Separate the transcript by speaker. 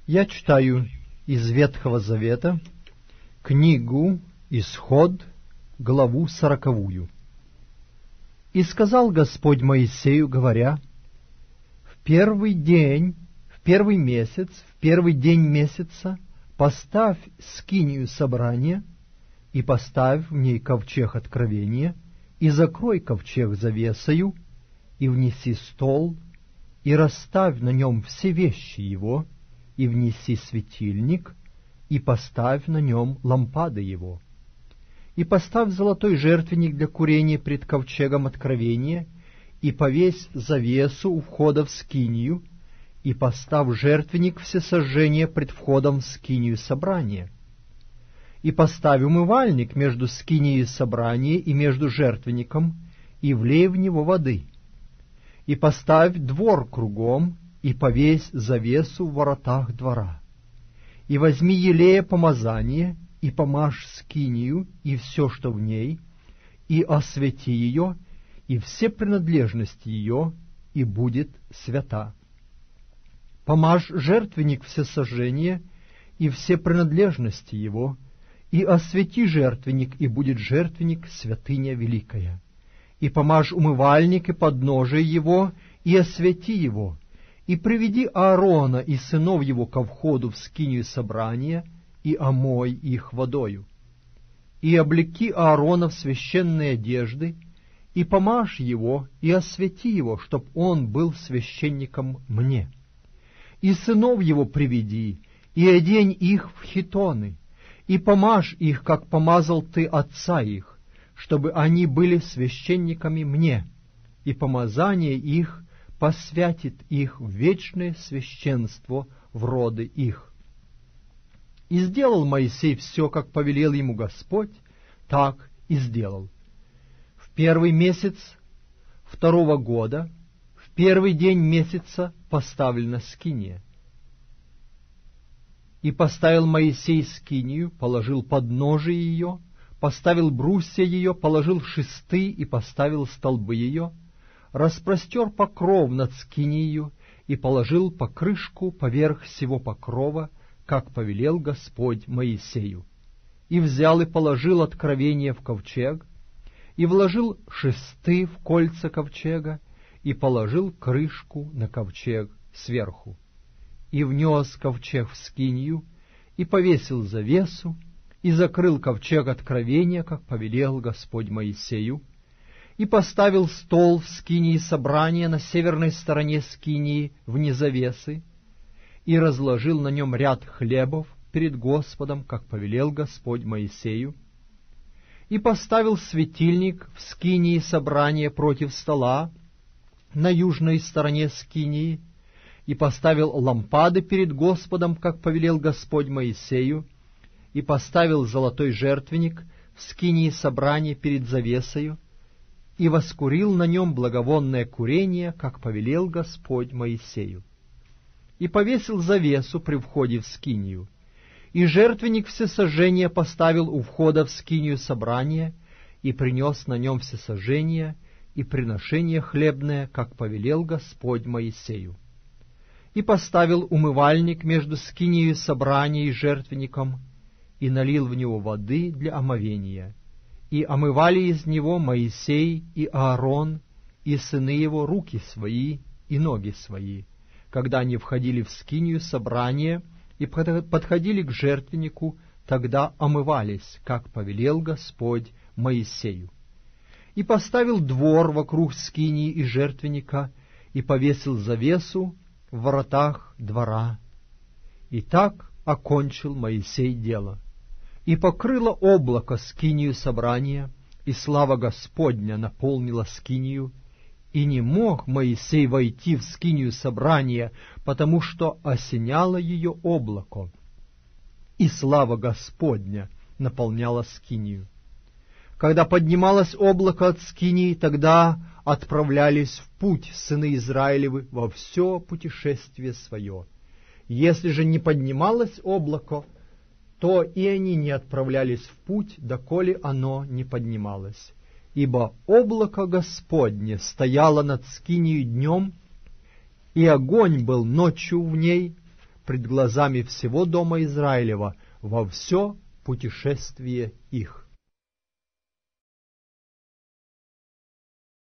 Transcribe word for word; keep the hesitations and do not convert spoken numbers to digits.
Speaker 1: Я читаю из Ветхого Завета книгу Исход, главу сороковую. «И сказал Господь Моисею, говоря, в первый день, в первый месяц, в первый день месяца поставь скинию собрания, и поставь в ней ковчег откровения, и закрой ковчег завесою, и внеси стол, и расставь на нем все вещи его, и внеси светильник, и поставь на нем лампады его. И поставь золотой жертвенник для курения пред ковчегом откровения, и повесь завесу у входа в скинию, и поставь жертвенник всесожжения пред входом в скинию собрания. И поставь умывальник между скинией собрания и между жертвенником, и влей в него воды. И поставь двор кругом, и повесь завесу в воротах двора. И возьми елея помазание, и помажь скинию, и все, что в ней, и освети ее, и все принадлежности ее, и будет свята. Помажь жертвенник всесожжения, и все принадлежности его, и освети жертвенник, и будет жертвенник святыня великая. И помажь умывальник и подножие его, и освети его, и приведи Аарона и сынов его ко входу в скинию собрания, и омой их водою. И облеки Аарона в священные одежды, и помажь его, и освети его, чтоб он был священником мне. И сынов его приведи, и одень их в хитоны, и помажь их, как помазал ты отца их, чтобы они были священниками мне, и помазание их посвятит их в вечное священство в роды их. И сделал Моисей все, как повелел ему Господь, так и сделал. В первый месяц второго года, в первый день месяца поставлена скиния. И поставил Моисей скинию, положил подножие ее, поставил брусья ее, положил шесты и поставил столбы ее, распростер покров над скинию и положил покрышку поверх всего покрова, как повелел Господь Моисею. И взял и положил откровение в ковчег, и вложил шесты в кольца ковчега, и положил крышку на ковчег сверху. И внес ковчег в скинию, и повесил завесу, и закрыл ковчег откровения, как повелел Господь Моисею, и поставил стол в скинии собрания на северной стороне скинии вне завесы, и разложил на нем ряд хлебов перед Господом, как повелел Господь Моисею, и поставил светильник в скинии собрания против стола на южной стороне скинии, и поставил лампады перед Господом, как повелел Господь Моисею, и поставил золотой жертвенник в скинии собрания перед завесою, и воскурил на нем благовонное курение, как повелел Господь Моисею. И повесил завесу при входе в скинию, и жертвенник всесожжения поставил у входа в скинию собрания, и принес на нем всесожжение и приношение хлебное, как повелел Господь Моисею. И поставил умывальник между скинией собрания и жертвенником, и налил в него воды для омовения. И омывали из него Моисей и Аарон, и сыны его руки свои и ноги свои, когда они входили в скинию собрания и подходили к жертвеннику, тогда омывались, как повелел Господь Моисею. И поставил двор вокруг скинии и жертвенника, и повесил завесу в воротах двора. И так окончил Моисей дело. И покрыло облако скинию собрания, и слава Господня наполнила скинию, и не мог Моисей войти в скинию собрания, потому что осеняло ее облако, и слава Господня наполняла скинию. Когда поднималось облако от скинии, тогда отправлялись в путь сыны Израилевы во все путешествие свое. Если же не поднималось облако, то и они не отправлялись в путь, доколе оно не поднималось. Ибо облако Господне стояло над скинией днем, и огонь был ночью в ней, пред глазами всего дома Израилева во все путешествие их.